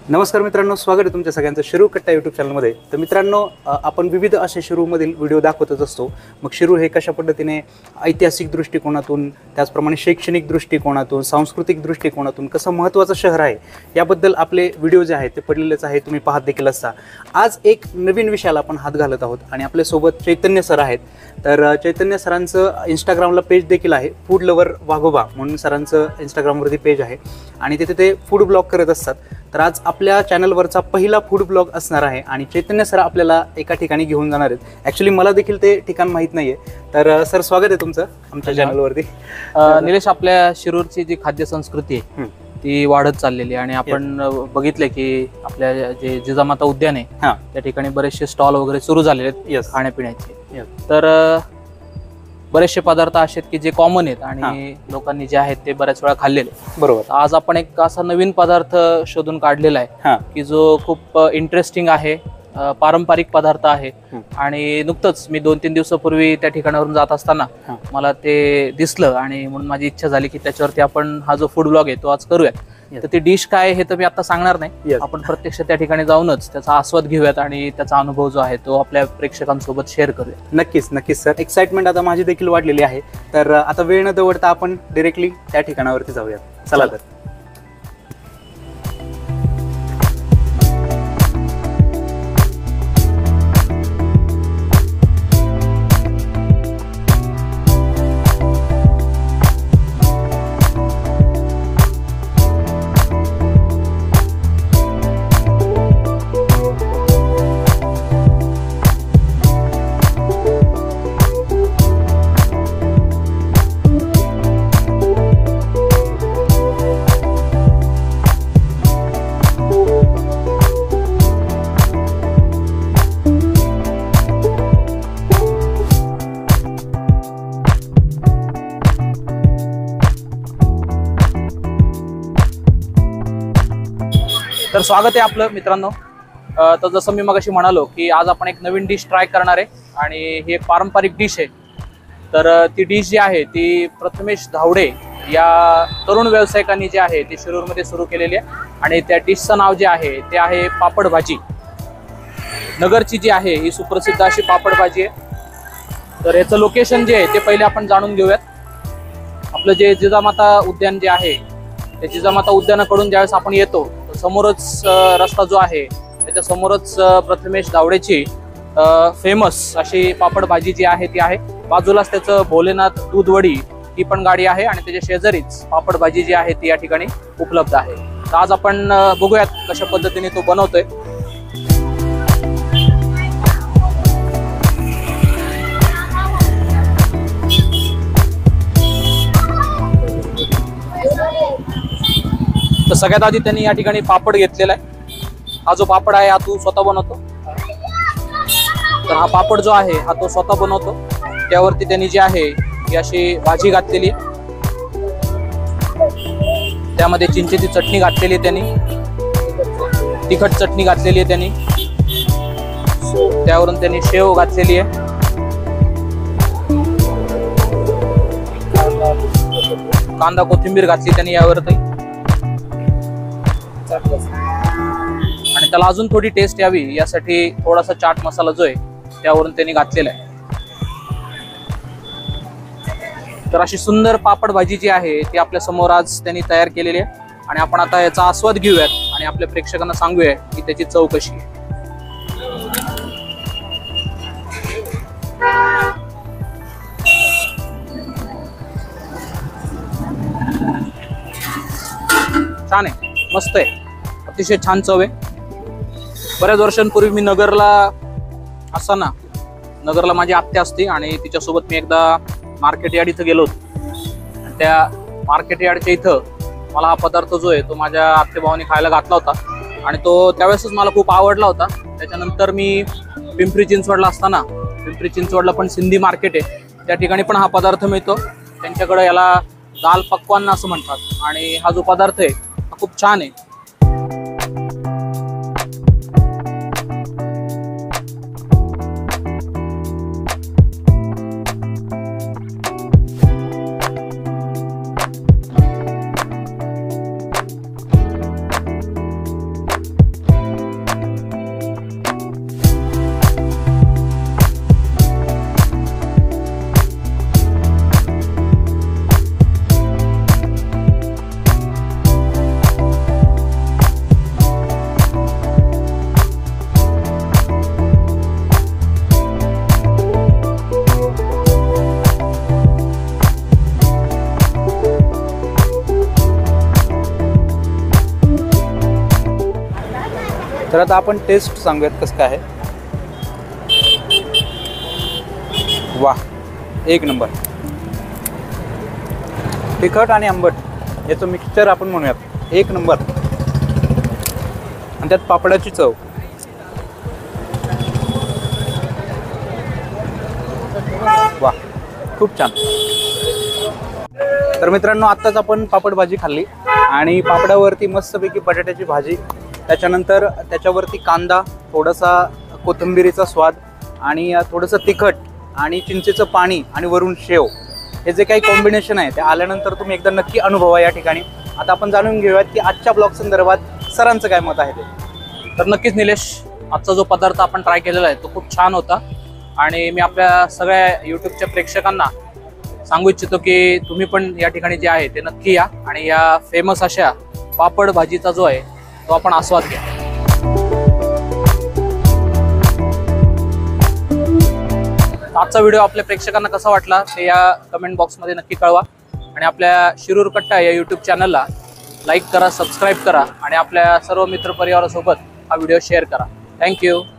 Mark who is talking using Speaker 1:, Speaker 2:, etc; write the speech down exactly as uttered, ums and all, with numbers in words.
Speaker 1: नमस्कार मित्रांनो, स्वागत आहे तुमच्या सगळ्यांचं शिरूर कट्टा यूट्यूब चॅनलमध्ये। तर मित्रांनो, आपण विविध असे शिरूरमधील व्हिडिओ दाखवतच असतो। मग शिरूर हे कशा पद्धतीने ऐतिहासिक दृष्टिकोनातून, त्याचप्रमाणे शैक्षणिक दृष्टिकोनातून, सांस्कृतिक दृष्टिकोनातून कसं महत्त्वाचं शहर आहे याबद्दल आपले व्हिडिओ जे आहेत ते पडलेलेच आहे, तुम्ही पाहत देखील असता। आज एक नवीन विषयाला आपण हात घालत आहोत आणि आपल्यासोबत चैतन्य सर आहेत। तर चैतन्य सरांचं इंस्टाग्रामला पेज देखील आहे, फूडलोवर वाघोबा म्हणून सरांचं इंस्टाग्रामवरती पेज आहे आणि तिथे ते फूड ब्लॉग करत असतात। तर आज आपल्या चॅनलवरचा पहिला फूड ब्लॉग असणार आहे आणि चैतन्य सर आपल्याला एका ठिकाणी घेऊन जाणार आहेत। ॲक्च्युली मला देखील ते ठिकाण माहीत नाही आहे। तर सर, स्वागत आहे तुमचं आमच्या चॅनलवरती।
Speaker 2: निलेश, आपल्या शिरूरची जी खाद्य संस्कृती आहे ती वाढत चाललेली आहे आणि आपण बघितले की आपल्या जे जिजामाता उद्यान आहे त्या ठिकाणी बरेचसे स्टॉल वगैरे सुरू झालेले आहेत खाण्यापिण्याचे। तर बरेचसे पदार्थ असे आहेत की जे कॉमन आहेत आणि लोकांनी जे आहेत ते बऱ्याच वेळा खाल्लेले।
Speaker 1: बरोबर।
Speaker 2: आज आपण एक असा नवीन पदार्थ शोधून काढलेला आहे की जो खूप इंटरेस्टिंग आहे, पारंपरिक पदार्थ आहे आणि नुकतंच मी दोन तीन दिवसापूर्वी त्या ठिकाणावरून जात असताना मला ते दिसलं आणि म्हणून माझी इच्छा झाली की त्याच्यावरती आपण हा जो फूड ब्लॉग आहे तो आज करूयात। तर ती डिश काय हे तर मी आता सांगणार नाही, आपण प्रत्यक्ष त्या ठिकाणी जाऊनच त्याचा आस्वाद घेऊयात आणि त्याचा अनुभव जो आहे तो आपल्या प्रेक्षकांसोबत शेअर करूया।
Speaker 1: नक्कीच नक्कीच सर, एक्साइटमेंट आता माझी देखील वाढलेली आहे। तर आता वेळ न दवडता आपण डायरेक्टली त्या ठिकाणावरती जाऊयात, चला तर।
Speaker 2: तर स्वागत आहे आपलं मित्रांनो। तर जसं मी मगाशी म्हणालो की आज आपण एक नवीन डिश ट्राय करणार आहे आणि ही एक पारंपरिक डिश आहे। तर ती डिश जी आहे ती प्रथमेश धावडे या तरुण व्यावसायिकांनी जे आहे ती शिरूरमध्ये सुरू केलेली आहे आणि त्या डिशचं नाव जे आहे ते आहे पापड भाजी। नगरची जी आहे ही सुप्रसिद्ध अशी पापड भाजी आहे। तर याचं लोकेशन जे आहे ते पहिले आपण जाणून घेऊयात। आपलं जे जिजामाता उद्यान जे आहे ते जिजामाता उद्यानाकडून ज्यावेळेस आपण येतो समोरच रस्ता जो आहे त्याच्या समोरच प्रथमेश धावडेची फेमस अशी पापड भाजी जी आहे ती आहे। बाजूलाच त्याचं भोलेनाथ दूधवडी ही पण गाडी आहे आणि त्याच्या शेजारीच पापड भाजी जी आहे ती या ठिकाणी उपलब्ध आहे। तर आज आपण बघूयात कशा पद्धतीने तो बनवतोय। तर सगळ्यात आधी त्यांनी या ठिकाणी पापड घेतलेला आहे। हा जो पापड आहे हा तू स्वतः बनवतो। तर हा पापड जो आहे हा तो स्वतः बनवतो। त्यावरती त्यांनी जी आहे ही अशी भाजी घातलेली, त्यामध्ये चिंचेची चटणी घातलेली आहे त्यांनी, तिखट चटणी घातलेली आहे त्यांनी, त्यावरून त्यांनी शेव घातलेली आहे, कांदा कोथिंबीर घातली त्यांनी यावरती आणि त्याला अजून थोडी टेस्ट यावी यासाठी थोडासा चाट मसाला जो आहे त्यावरून त्यांनी घातलेला आहे। तर अशी सुंदर पापड भाजी जी आहे ती आपल्या समोर आज त्यांनी तयार केलेली आहे आणि आपण आता याचा आस्वाद घेऊयात आणि आपल्या प्रेक्षकांना सांगूया की त्याची चव कशी आहे। छान आहे, मस्त आहे, अतिशय छान चव आहे। बऱ्याच वर्षांपूर्वी मी नगरला असताना, नगरला माझी आत्या असते आणि तिच्यासोबत मी एकदा मार्केट यार्ड इथं गेलो होतो। त्या मार्केट यार्डच्या इथं मला हा पदार्थ जो आहे तो माझ्या आत्तेभावाने खायला घातला होता आणि तो त्यावेळेसच मला खूप आवडला होता। त्याच्यानंतर मी पिंपरी चिंचवडला असताना, पिंपरी चिंचवडला पण सिंधी मार्केट आहे, त्या ठिकाणी पण हा पदार्थ मिळतो। त्यांच्याकडे याला दाल पक्वान असं म्हणतात आणि हा जो पदार्थ आहे हा खूप छान आहे।
Speaker 1: तर आता आपण टेस्ट सांगूयात कसं काय आहे. वा, एक नंबर. तिखट आणि आंबट याचं मिक्सचर आपण म्हणूयात, एक नंबर. आणि त्यात पापडाची चव. वा, खूप छान. तर मित्रांनो, आत्ताच आपण पापड भाजी खाल्ली आणि पापडावरती मस्तपैकी बटाट्याची भाजी, त्याच्यानंतर त्याच्यावरती कांदा, थोडासा कोथिंबिरीचा स्वाद आणि थोडंसं तिखट आणि चिंचेचं पाणी आणि वरून शेव, हे जे काही कॉम्बिनेशन आहे ते आल्यानंतर तुम्ही एकदा नक्की अनुभवा या ठिकाणी. आता आपण जाणून घेऊयात की आजच्या ब्लॉग संदर्भात सरांचं काय मत आहे ते.
Speaker 2: तर नक्कीच निलेश, आजचा जो पदार्थ आपण ट्राय केलेला आहे तो खूप छान होता आणि मी आपल्या सगळ्या यूट्यूबच्या प्रेक्षकांना सांगू इच्छितो की तुम्ही पण या ठिकाणी जे आहे ते नक्की या आणि या फेमस अशा पापड भाजीचा जो आहे तो आपण आस्वाद घ्या. आजचा व्हिडिओ आपल्या प्रेक्षकांना कसा वाटला ते या कमेंट बॉक्समध्ये नक्की कळवा आणि आपल्या शिरूर कट्टा या यूट्यूब चॅनलला लाईक करा, सबस्क्राईब करा आणि आपल्या सर्व मित्रपरिवारासोबत हा व्हिडिओ शेअर करा. थँक्यू.